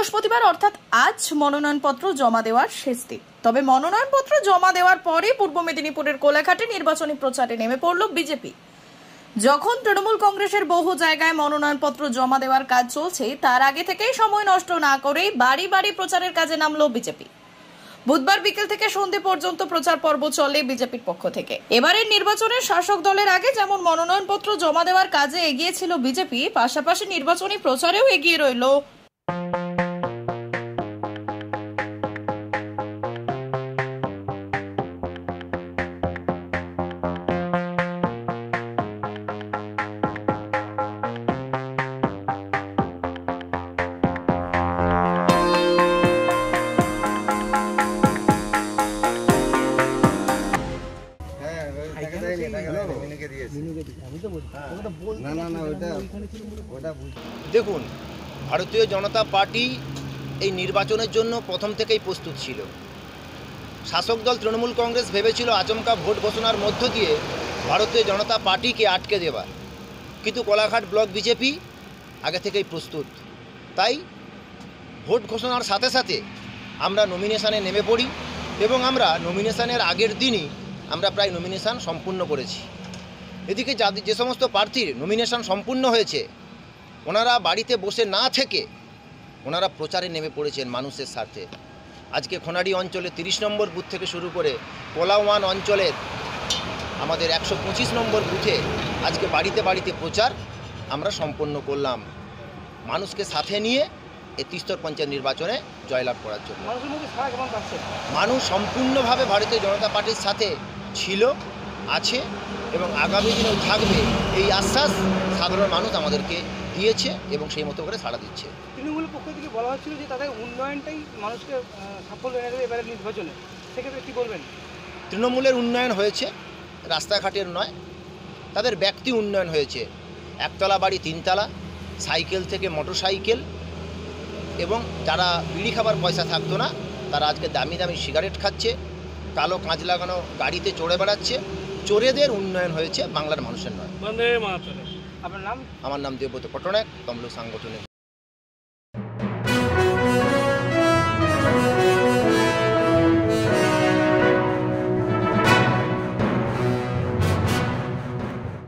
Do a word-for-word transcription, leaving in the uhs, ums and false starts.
বৃহস্পতিবার অর্থাৎ আজ মনোনয়নপত্র জমা দেওয়ার শেষ দিন। তবে মনোনয়নপত্র জমা দেওয়ার পরে পূর্ব মেদিনীপুরের কোলাঘাটে নির্বাচনী প্রচারে নেমে পড়ল বিজেপি। যখন তৃণমূল কংগ্রেসের বহু জায়গায় মনোনয়নপত্র জমা দেওয়ার কাজ চলছে, তার আগে থেকেই সময় নষ্ট না করেই বাড়ি বাড়ি প্রচারের কাজে নামলো বিজেপি। বুধবার বিকেল থেকে সন্ধে পর্যন্ত প্রচার পর্ব চলে বিজেপির পক্ষ থেকে। এবারের নির্বাচনের শাসক দলের আগে যেমন মনোনয়নপত্র জমা দেওয়ার কাজে এগিয়ে ছিল বিজেপি, পাশাপাশি নির্বাচনী প্রচারেও এগিয়ে রইল দেখুন, ভারতীয় জনতা পার্টি এই নির্বাচনের জন্য প্রথম থেকেই প্রস্তুত ছিল। শাসক দল তৃণমূল কংগ্রেস ভেবেছিল আচমকা ভোট ঘোষণার মধ্য দিয়ে ভারতীয় জনতা পার্টিকে আটকে দেওয়া, কিন্তু কোলাঘাট ব্লক বিজেপি আগে থেকেই প্রস্তুত। তাই ভোট ঘোষণার সাথে সাথে আমরা নমিনেশনে নেমে পড়ি এবং আমরা নমিনেশনের আগের দিনই আমরা প্রায় নমিনেশন সম্পূর্ণ করেছি। এদিকে যাদের যে সমস্ত প্রার্থীর নমিনেশন সম্পূর্ণ হয়েছে, ওনারা বাড়িতে বসে না থেকে ওনারা প্রচারে নেমে পড়েছেন মানুষের স্বার্থে। আজকে খোনাড়ি অঞ্চলে তিরিশ নম্বর বুথ থেকে শুরু করে পোলাওয়ান অঞ্চলের আমাদের একশো পঁচিশ নম্বর বুথে আজকে বাড়িতে বাড়িতে প্রচার আমরা সম্পন্ন করলাম, মানুষকে সাথে নিয়ে এই ত্রিস্তর পঞ্চায়েত নির্বাচনে জয়লাভ করার জন্য। মানুষ সম্পূর্ণভাবে ভারতীয় জনতা পার্টির সাথে ছিল, আছে এবং আগামী দিনেও থাকবে, এই আশ্বাস সাধারণ মানুষ আমাদেরকে দিয়েছে এবং সেই মতো করে সাড়া দিচ্ছে। তৃণমূলের পক্ষ থেকে বলা হচ্ছিল যে তাদের উন্নয়নটাই মানুষকে সাফল্য এনে দেবে এবারের নির্বাচনে, সেক্ষেত্রে কী বলবেন? তৃণমূলের উন্নয়ন হয়েছে, রাস্তাঘাটের নয়, তাদের ব্যক্তি উন্নয়ন হয়েছে। একতলা বাড়ি তিনতলা, সাইকেল থেকে মোটর সাইকেল, এবং যারা বিড়ি খাবার পয়সা থাকতো না তারা আজকে দামি দামি সিগারেট খাচ্ছে, কালো কাঁচ লাগানো গাড়িতে চড়ে বেড়াচ্ছে। চোরেদের উন্নয়ন হয়েছে, বাংলার মানুষের নয়। আপনার নাম? আমার নাম দেবব্রত পট্টনায়ক, তমলুক সাংগঠনিক।